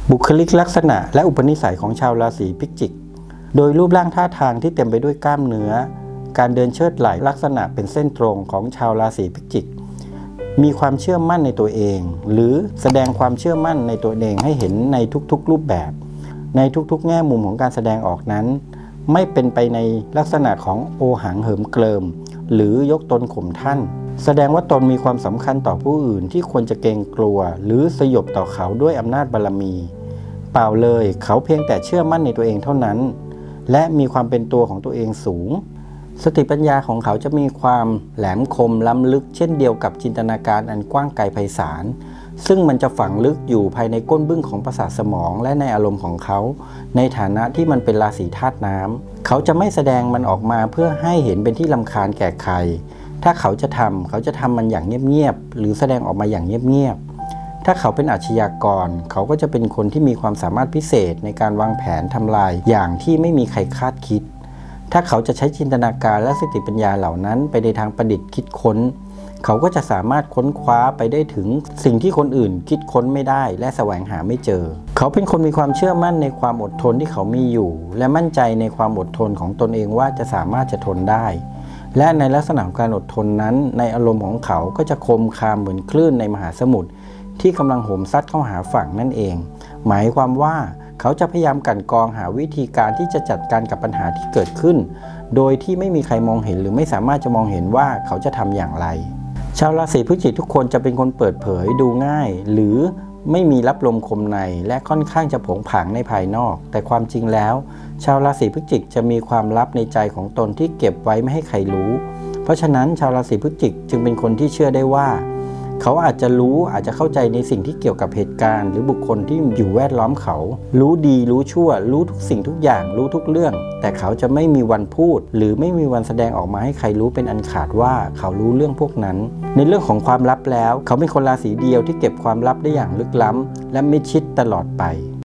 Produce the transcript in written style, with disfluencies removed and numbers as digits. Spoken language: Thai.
บุคลิกลักษณะและอุปนิสัยของชาวราศีพิจิกโดยรูปร่างท่าทางที่เต็มไปด้วยกล้ามเนื้อการเดินเชิดไหล่ลักษณะเป็นเส้นตรงของชาวราศีพิจิกมีความเชื่อมั่นในตัวเองหรือแสดงความเชื่อมั่นในตัวเองให้เห็นในทุกๆรูปแบบในทุกๆแง่มุมของการแสดงออกนั้นไม่เป็นไปในลักษณะของโอหังเหิมเกริมหรือยกตนข่มท่านแสดงว่าตนมีความสำคัญต่อผู้อื่นที่ควรจะเกรงกลัวหรือสยบต่อเขาด้วยอำนาจบารมีเปล่าเลยเขาเพียงแต่เชื่อมั่นในตัวเองเท่านั้นและมีความเป็นตัวของตัวเองสูงสติปัญญาของเขาจะมีความแหลมคมล้ำลึกเช่นเดียวกับจินตนาการอันกว้างไกลไพศาลซึ่งมันจะฝังลึกอยู่ภายในก้นบึ้งของประสาทสมองและในอารมณ์ของเขาในฐานะที่มันเป็นราศีธาตุน้ำเขาจะไม่แสดงมันออกมาเพื่อให้เห็นเป็นที่รำคาญแก่ใครถ้าเขาจะทำมันอย่างเงียบๆหรือแสดงออกมาอย่างเงียบๆถ้าเขาเป็นอาชญากรเขาก็จะเป็นคนที่มีความสามารถพิเศษในการวางแผนทำลายอย่างที่ไม่มีใครคาดคิดถ้าเขาจะใช้จินตนาการและสติปัญญาเหล่านั้นไปในทางประดิษฐ์คิดค้นเขาก็จะสามารถค้นคว้าไปได้ถึงสิ่งที่คนอื่นคิดค้นไม่ได้และแสวงหาไม่เจอเขาเป็นคนมีความเชื่อมั่นในความอดทนที่เขามีอยู่และมั่นใจในความอดทนของตนเองว่าจะสามารถจะทนได้และในลักษณะของการอดทนนั้นในอารมณ์ของเขาก็จะคมคามเหมือนคลื่นในมหาสมุทรที่กำลังโหมซัดเข้าหาฝั่งนั่นเองหมายความว่าเขาจะพยายามกลั่นกรองหาวิธีการที่จะจัดการกับปัญหาที่เกิดขึ้นโดยที่ไม่มีใครมองเห็นหรือไม่สามารถจะมองเห็นว่าเขาจะทำอย่างไรชาวราศีพฤศจิกทุกคนจะเป็นคนเปิดเผยดูง่ายหรือไม่มีรับลมคมในและค่อนข้างจะผงผางในภายนอกแต่ความจริงแล้วชาวราศีพฤศจิกจะมีความลับในใจของตนที่เก็บไว้ไม่ให้ใครรู้เพราะฉะนั้นชาวราศีพฤศจิกจึงเป็นคนที่เชื่อได้ว่าเขาอาจจะเข้าใจในสิ่งที่เกี่ยวกับเหตุการณ์หรือบุคคลที่อยู่แวดล้อมเขารู้ดีรู้ชั่วรู้ทุกสิ่งทุกอย่างรู้ทุกเรื่องแต่เขาจะไม่มีวันพูดหรือไม่มีวันแสดงออกมาให้ใครรู้เป็นอันขาดว่าเขารู้เรื่องพวกนั้นในเรื่องของความลับแล้วเขาเป็นคนราศีเดียวที่เก็บความลับได้อย่างลึกล้ำและมิดชิดตลอดไป